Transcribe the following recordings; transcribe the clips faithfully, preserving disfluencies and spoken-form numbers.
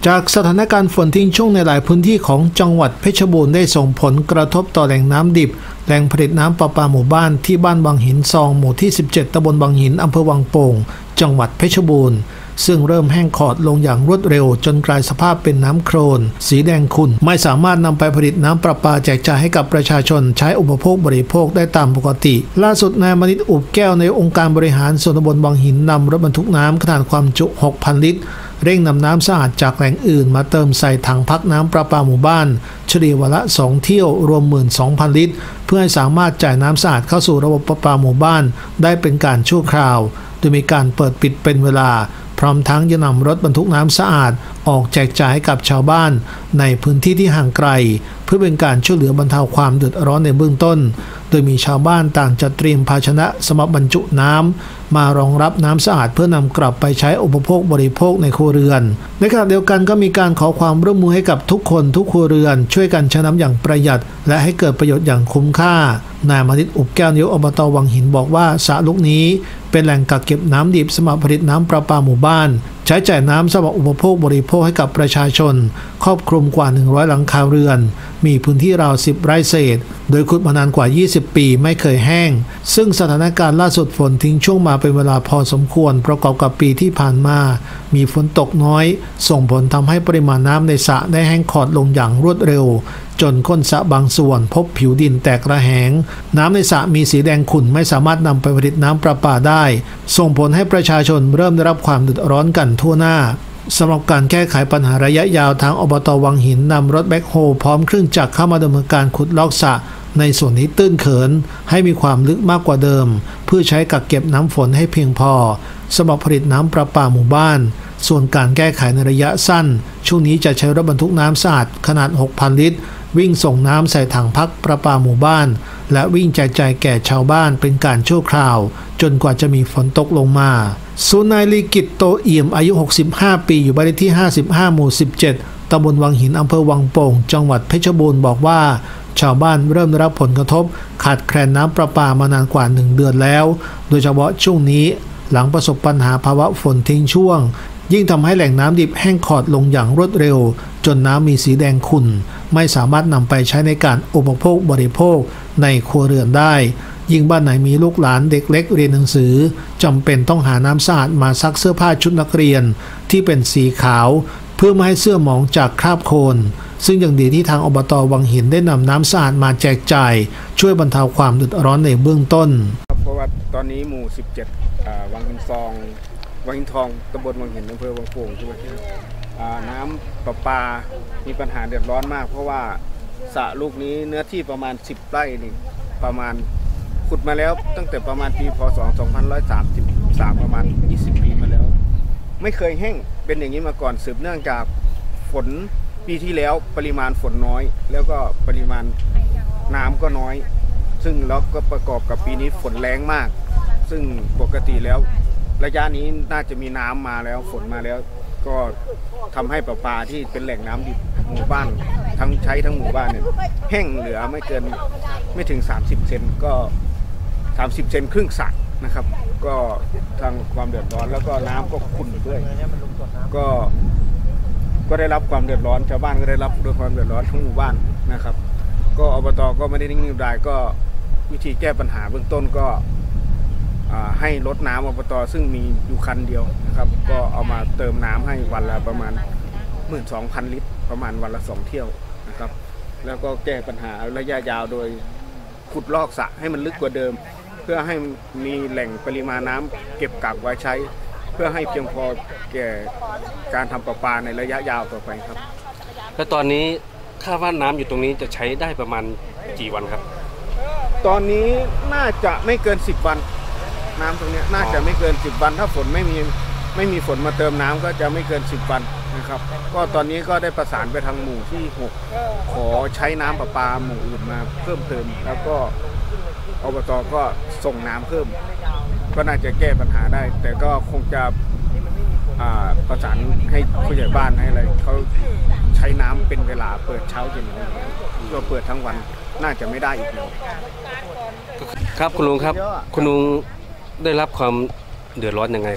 จากสถานการณ์ฝนทิ้งช่วงในหลายพื้นที่ของจังหวัดเพชรบูรณ์ได้ส่งผลกระทบต่อแหล่งน้ำดิบแหล่งผลิตน้ำประปาหมู่บ้านที่บ้านบางหินซองหมู่ที่สิบเจ็ดตำบลบางหินอำเภอวังโป่งจังหวัดเพชรบูรณ์ซึ่งเริ่มแห้งขอดลงอย่างรวดเร็วจนกลายสภาพเป็นน้ำโคลนสีแดงขุ่นไม่สามารถนำไปผลิตน้ำประปาแจกจ่ายให้กับประชาชนใช้อุปโภคบริโภคได้ตามปกติล่าสุดนายมณิษฐ์อุบแก้วในองค์การบริหารส่วนตำบลบางหินนำรถบรรทุกน้ำขนาดความจุ หกพัน ลิตรเร่งนำน้ำสะอาดจากแหล่งอื่นมาเติมใส่ถังพักน้ำประปาหมู่บ้านเฉลี่ยวันละสองเที่ยวรวม หนึ่งหมื่นสองพัน ลิตรเพื่อให้สามารถจ่ายน้ำสะอาดเข้าสู่ระบบประปาหมู่บ้านได้เป็นการชั่วคราวโดยมีการเปิดปิดเป็นเวลาพร้อมทั้งจะนำรถบรรทุกน้ำสะอาดออกแจกจ่ายให้กับชาวบ้านในพื้นที่ที่ห่างไกลเพื่อเป็นการช่วยเหลือบรรเทาความเดือดร้อนในเบื้องต้นโดยมีชาวบ้านต่างจัดเตรียมภาชนะสำหรับบรรจุน้ำมารองรับน้ำสะอาดเพื่อนำกลับไปใช้อุปโภคบริโภคในครัวเรือนในขณะเดียวกันก็มีการขอความร่วมมือให้กับทุกคนทุกครัวเรือนช่วยกันใช้น้ำอย่างประหยัดและให้เกิดประโยชน์อย่างคุ้มค่านายมณิษฐ์อุบแก้วนายกอบต.วังหินบอกว่าสระลูกนี้เป็นแหล่งกักเก็บน้ำดิบสำหรับผลิตน้ำประปาหมู่บ้านใช้จ่ายน้ำสำหรับอุปโภคบริโภคให้กับประชาชนครอบคลุมกว่าหนึ่งร้อยหลังคาเรือนมีพื้นที่ราวสิบไร่เศษโดยขุดมานานกว่ายี่สิบปีไม่เคยแห้งซึ่งสถานการณ์ล่าสุดฝนทิ้งช่วงมาเป็นเวลาพอสมควรประกอบกับปีที่ผ่านมามีฝนตกน้อยส่งผลทำให้ปริมาณน้ำในสระได้แห้งขอดลงอย่างรวดเร็วจนก้นสระบางส่วนพบผิวดินแตกระแหงน้ำในสระมีสีแดงขุ่นไม่สามารถนำไปผลิตน้ำประปาได้ส่งผลให้ประชาชนเริ่มได้รับความเดือดร้อนกันทั่วหน้าสำหรับการแก้ไขปัญหาระยะยาวทางอบต.วังหินนำรถแบ็คโฮพร้อมเครื่องจักรเข้ามาดำเนินการขุดลอกสระในส่วนนี้ตื้นเขินให้มีความลึกมากกว่าเดิมเพื่อใช้กักเก็บน้ำฝนให้เพียงพอสำหรับผลิตน้ำประปาหมู่บ้านส่วนการแก้ไขในระยะสั้นช่วงนี้จะใช้รถบรรทุกน้ำสะอาดขนาด หกพัน ลิตรวิ่งส่งน้ำใส่ถังพักประปาหมู่บ้านและวิ่งแจกจ่ายแก่ชาวบ้านเป็นการชั่วคราวจนกว่าจะมีฝนตกลงมาส่วนนายลีกิตโตเอี่ยมอายุหกสิบห้าปีอยู่บ้านเลขที่ห้าสิบห้าหมู่สิบเจ็ดตำบลวังหินอำเภอวังโป่งจังหวัดเพชรบูรณ์บอกว่าชาวบ้านเริ่มได้รับผลกระทบขาดแคลนน้ำประปามานานกว่าหนึ่งเดือนแล้วโดยเฉพาะช่วงนี้หลังประสบปัญหาภาวะฝนทิ้งช่วงยิ่งทำให้แหล่งน้ำดิบแห้งขอดลงอย่างรวดเร็วจนน้ำมีสีแดงขุ่นไม่สามารถนำไปใช้ในการอุปโภคบริโภคในครัวเรือนได้ยิ่งบ้านไหนมีลูกหลานเด็กเล็กเรียนหนังสือจำเป็นต้องหาน้ำสะอาดมาซักเสื้อผ้าชุดนักเรียนที่เป็นสีขาวเพื่อไม่ให้เสื้อหมองจากคราบโคลนซึ่งยังดีที่ทางอบต.วังหินได้นำน้ำสะอาดมาแจกจ่ายช่วยบรรเทาความเดือดร้อนในเบื้องต้นเพราะว่าตอนนี้หมู่สิบเจ็ดวังหินซองวังหินทองตำบลวังหินอำเภอวังโป่งจังหวัดเพชรบูรณ์น้ำประปามีปัญหาเดือดร้อนมากเพราะว่าสระลูกนี้เนื้อที่ประมาณสิบไร่นี่ประมาณขุดมาแล้วตั้งแต่ประมาณปีพศสองพันหนึ่งร้อยสามสิบสามประมาณยี่สิบปีมาแล้วไม่เคยแห้งเป็นอย่างนี้มาก่อนสืบเนื่องจากฝนปีที่แล้วปริมาณฝนน้อยแล้วก็ปริมาณน้ำก็น้อยซึ่งแล้วก็ประกอบกับปีนี้ฝนแรงมากซึ่งปกติแล้วระยะนี้น่าจะมีน้ำมาแล้วฝนมาแล้วก็ทำให้ประปาที่เป็นแหล่งน้ำดิบหมู่บ้านทั้งใช้ทั้งหมู่บ้านเนี่ยแห้งเหลือไม่เกินไม่ถึงสามสิบเซนก็สามสิบเซนครึ่งสระนะครับก็ทางความเดือดร้อนแล้วก็น้ำก็ขุ่นด้วยก็ก็ได้รับความเดือดร้อนชาวบ้านก็ได้รับด้วยความเดือดร้อนทั้งหมู่บ้านนะครับก็อบต.ก็ไม่ได้นิ่งนอนใจก็วิธีแก้ปัญหาเบื้องต้นก็ให้รถน้ำอบต.ซึ่งมีอยู่คันเดียวนะครับก็เอามาเติมน้ำให้วันละประมาณ หนึ่งหมื่นสองพัน ลิตรประมาณวันละสองเที่ยวนะครับแล้วก็แก้ปัญหาระยะยาวโดยขุดลอกสระให้มันลึกกว่าเดิมเพื่อให้มีแหล่งปริมาณน้ำเก็บกักไว้ใช้เพื่อให้เพียงพอแก่การทำประปาในระยะยาวต่อไปครับแล้วตอนนี้คาดว่าน้ำอยู่ตรงนี้จะใช้ได้ประมาณกี่วันครับตอนนี้น่าจะไม่เกินสิบวันน้ำตรงนี้น่าจะไม่เกินสิบวันถ้าฝนไม่มีไม่มีฝนมาเติมน้ำก็จะไม่เกินสิบวันนะครับก็ตอนนี้ก็ได้ประสานไปทางหมู่ที่หกขอใช้น้ำประปาหมู่อื่นมาเพิ่มเติมแล้วก็อบต.ก็ส่งน้ำเพิ่มก็น่าจะแก้ปัญหาได้แต่ก็คงจะประสานให้ผู้ใหญ่บ้านให้อะไรเขาใช้น้ำเป็นเวลาเปิดเช้าเย็นก็เปิดทั้งวันน่าจะไม่ได้อีกแล้วครับคุณลุงครับคุณลุงได้รับความเดือดร้อนยังไงครับ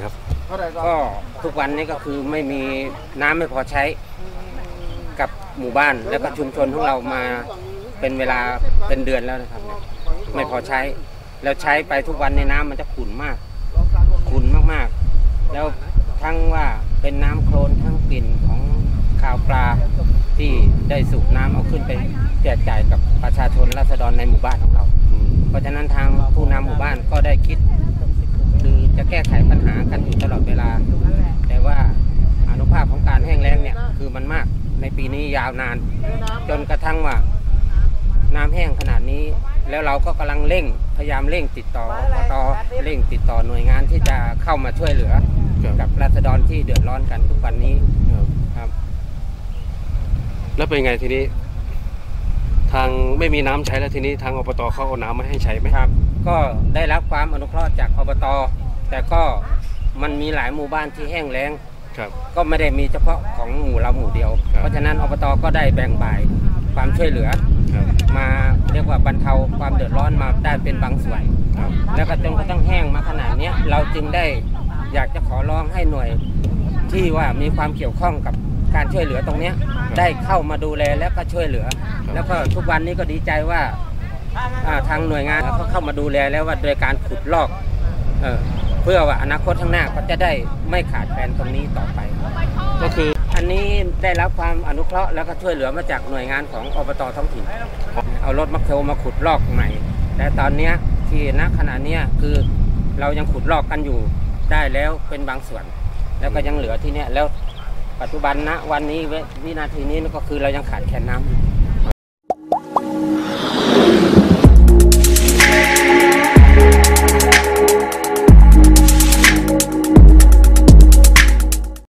ก็ทุกวันนี้ก็คือไม่มีน้ำไม่พอใช้กับหมู่บ้านแล้วก็ชุมชนของเรามาเป็นเวลาเป็นเดือนแล้วนะครับไม่พอใช้แล้วใช้ไปทุกวันในน้ำมันจะขุ่นมากขุ่นมากๆแล้วทั้งว่าเป็นน้ำโคลนทั้งกลิ่นของข่าวปลาที่ได้สูบน้ำเอาขึ้นไปแจกจ่ายกับประชาชนราษฎรในหมู่บ้านของเราเพราะฉะนั้นทางผู้นำหมู่บ้านก็ได้คิดคือจะแก้ไขปัญหากันอยู่ตลอดเวลาแต่ว่าอนุภาพของการแห้งแล้งเนี่ยคือมันมากในปีนี้ยาวนานจนกระทั่งว่าน้ำแห้งขนาดนี้แล้วเราก็กำลังเร่งพยายามเร่งติดต่ออบตเร่งติดต่อหน่วยงานที่จะเข้ามาช่วยเหลือกับราษฎรที่เดือดร้อนกันทุกวันนี้ครับแล้วเป็นไงทีนี้ทางไม่มีน้ำใช้แล้วทีนี้ทางอบตเขาเอาน้ำมาให้ใช้ไหมครับก็ได้รับความอนุเคราะห์จากอบตแต่ก็มันมีหลายหมู่บ้านที่แห้งแล้งก็ไม่ได้มีเฉพาะของหมู่เราหมู่เดียวเพราะฉะนั้นอบตก็ได้แบ่งบ่ายความช่วยเหลือมาเรียกว่าบรรเทาความเดือดร้อนมาได้เป็นบางส่วนแล้วก็จนกระทั่งแห้งมาขนาดนี้เราจึงได้อยากจะขอร้องให้หน่วยที่ว่ามีความเกี่ยวข้องกับการช่วยเหลือตรงนี้ได้เข้ามาดูแลแล้วก็ช่วยเหลือแล้วก็ทุกวันนี้ก็ดีใจว่าทางหน่วยงานเขาเข้ามาดูแลแล้วว่าโดยการขุดลอกเออเพื่อว่าอนาคตข้างหน้าก็จะได้ไม่ขาดแคลนตรงนี้ต่อไปก็คืออันนี้ได้รับความอนุเคราะห์แล้วก็ช่วยเหลือมาจากหน่วยงานของอบตท้องถิ่นเอารถแมคโครมาขุดลอกใหม่แต่ตอนนี้ที่ณขณะนี้คือเรายังขุดลอกกันอยู่ได้แล้วเป็นบางส่วนแล้วก็ยังเหลือที่เนี้ยแล้วปัจจุบันณวันนี้วินาทีนี้ก็คือเรายังขาดแคลนน้ำ